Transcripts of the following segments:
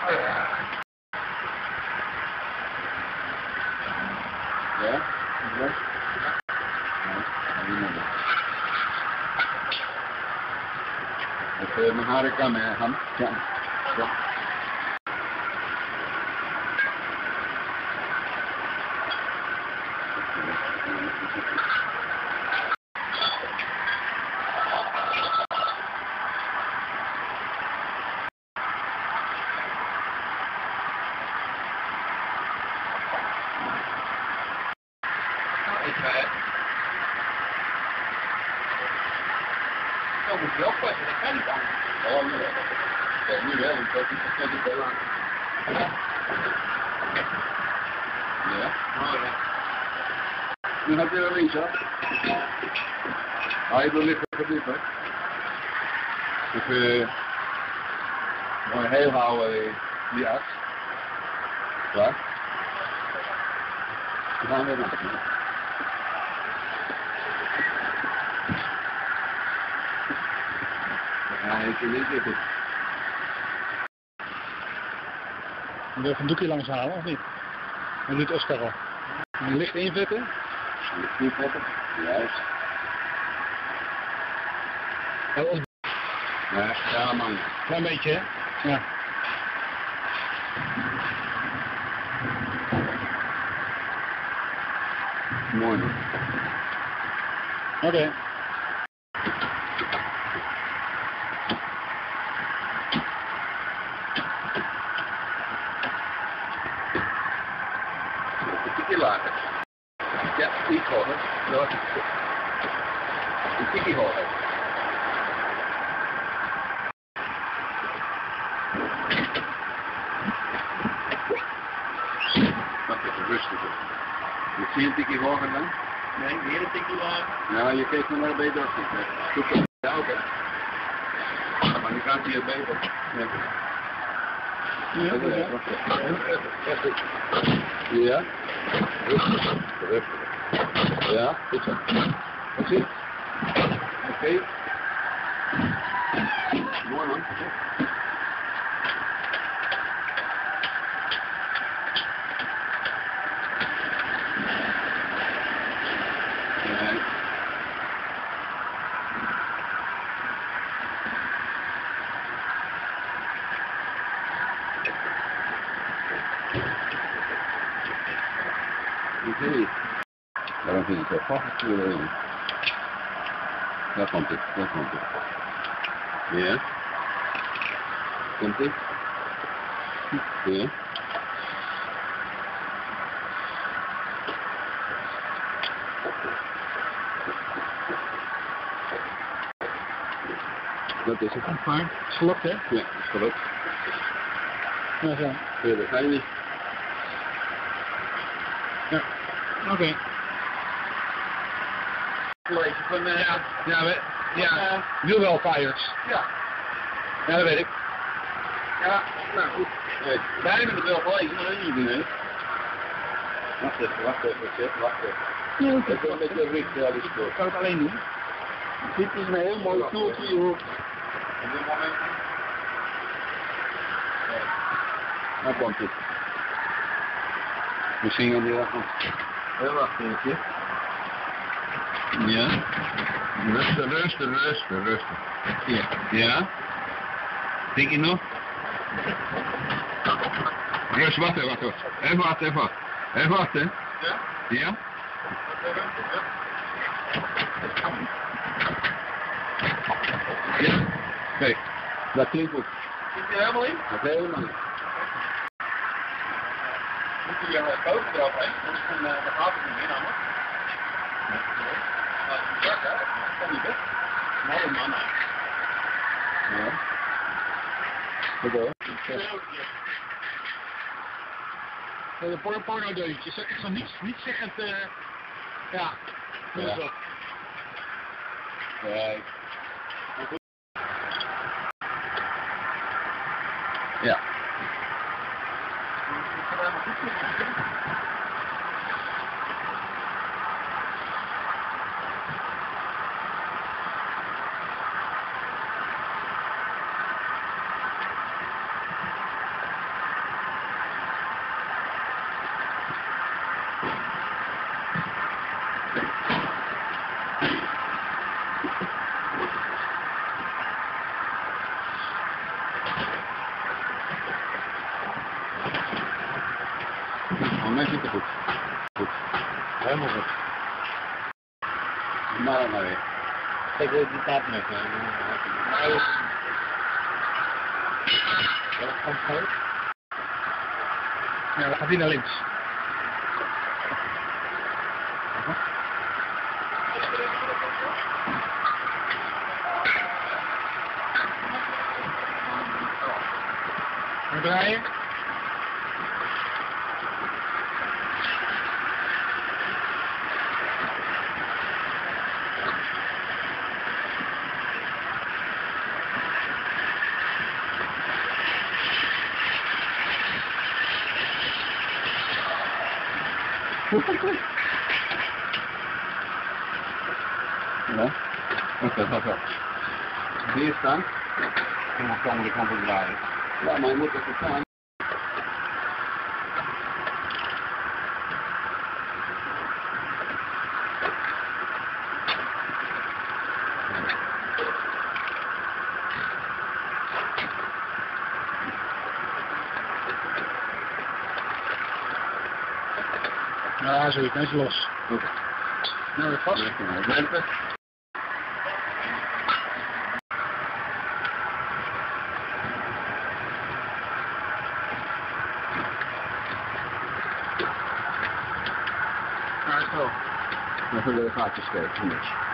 Ja? Ja? Oke, mengharapkan ya, Ham. Ya. Ya. Dat moet je oppassen, dat kan niet aan. Oh, nu wel. Ja, nu wel, want dat is het wel aan. Ja? Oh ja. Nu heb je er links, hè? Ah, je wil liggen verdiepen. Dus mooi heel houden die as. Ja? We gaan weer naar. Ja, ik vind niet goed. Moet je even een doekje langs halen, of niet? Dan doet Oscar al. En licht invetten. Licht invetten, juist. Ja, man. Klein beetje, hè? Ja. Mooi, man. Oké. Tikkie lager. Ja, iets hoger. Zo. Een tikkie hoger. Wacht even, rustig. Je ziet een tikkie hoger dan? Nee, weer een tikje lager. Ja, je kijkt me naar beter af. Goed op de auto. Maar nu gaat hij het beter. Ja. Ja, dat is Wacht even. Ja. Rustig. Rustig. Ja, goed zo. Dat zit. Oké. Mooi man. Oké. Waarom vind je het zo vast? Daar komt het, daar komt het. Ja. Komt het? Ja. Dat is het. fijn. Het is gelukt, hè? Ja, dat is gelukt. Ja, zo. Verder ga je niet. Ja. Oké. Lezen van Ja, wielwelfires. ja. Ja, dat weet ik. Ja, nou goed. Hey. Wij hebben het wel gelezen, maar dat niet doen, hè. Wacht even, wacht even. Ja, oké. Even een beetje richten, ja, die Ik spoor. kan het alleen doen. Dit is een heel mooi knoeltje hierop. Op dit moment. Nou komt het. Misschien aan die avond. Heel wacht even. Ja. Rustig. Ja. Ja. Denk je nog? Rust, wacht. Even wachten. Ja? Ja? Ja. Kijk, dat klinkt goed. Zit je er helemaal in? Dat is helemaal niet. Moet je je koper erop heen, dan gaat het niet meer namelijk. Maar het is hè? Dat kan niet weg. Mooie man, hè. Ja. Goed hoor. De porno-deuntjes. Ik zal niet zeggend, ja. Ja. Zo. Nee. Ja. Kijk, die tap met me. Dat komt goed. Ja, dan gaat hij naar links. En draaien. Ja, oké, dat wel. Hier staan. En dan kan de kant op draaien. Ja, maar je moet even staan. Ja, zoiets, dan is hij los. Oké. Nou, weer vast. Dempen. Ja, is wel. Even de gaatjes kijken.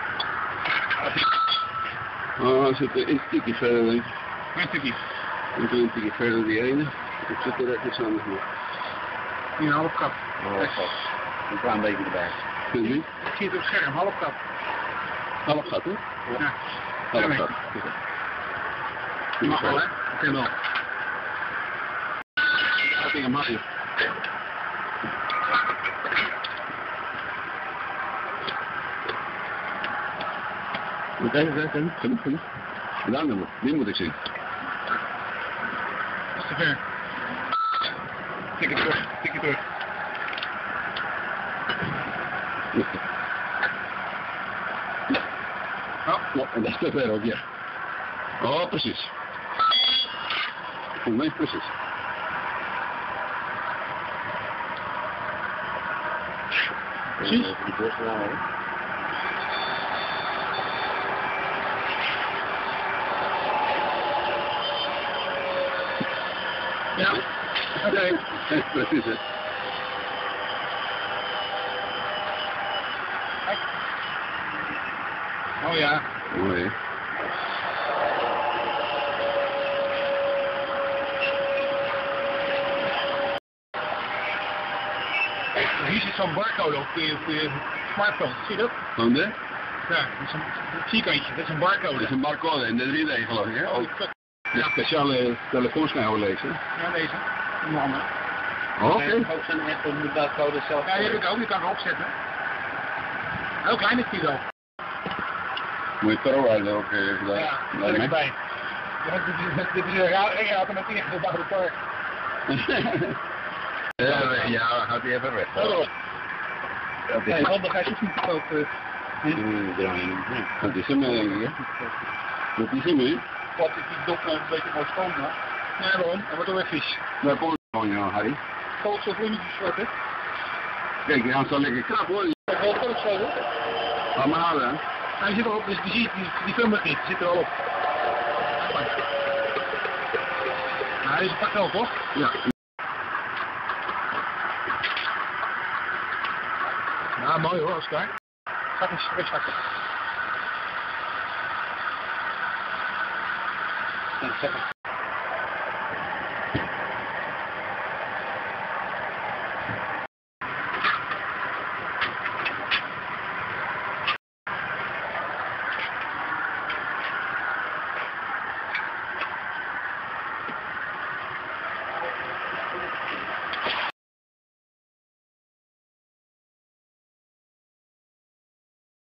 Oh, er zit een stukje verder, denk ik. Een stukje. Een stukje verder die ene. Ik zit er echt iets anders nog. Hier een half kap. Een klein beetje erbij. Kunt u? Ik zie het op het scherm, half kap. Half gat, hè? Ja. Half gat. Dat mag wel, hè? Dat kan wel. Dat ging hem haaien. Kijk, genoeg. Gedaan, die moet ik zien. Dat is te ver. Tikje terug. Oh, en dat is te ver ook, ja. Oh, precies. Nee, precies. Precies. Die borst wel, hè? Ja. Oké. Precies, hè. Oh ja. Mooi, hè. Hier zit zo'n barcode op je smartphone. Zie je dat? Van de? Ja, dat is een vierkantje. Dat is een barcode. Dat is een barcode in de 3D, geloof ik, hè? Oh, Ook de speciale telefoonschijf lezen. ja, deze. Een andere. Oké. Ook zo'n app om de barcode zelf. Ja, die heb ik ook. Die kan ik opzetten. Heel klein is die wel. Moet je pro ook gedaan. Ja, dat heb ik erbij. Ja, dit is een raar met ingebouwde park. Ja, gaat hij even weg. Nee, handig, hij is niet te koop. Draaien. Dat is hem, denk ik, hè? Dat is hem, hè? Wat is die dop een beetje mooi schoon, hè? Nee, waarom? Dat wordt ook weer vies. Daar komt het gewoon, ja, Harry. Koolstof bloemetjes zwart, hè? Kijk, die gaan zo lekker krap, hoor. Dat is wel koolstof, hè? Ga maar halen, hè? Hij zit erop, dus die film het niet. Die zit er al op. Nou, deze pakt wel, toch? Ja. Nou, mooi hoor, als het klaar. Ga ik eens wegzakken. En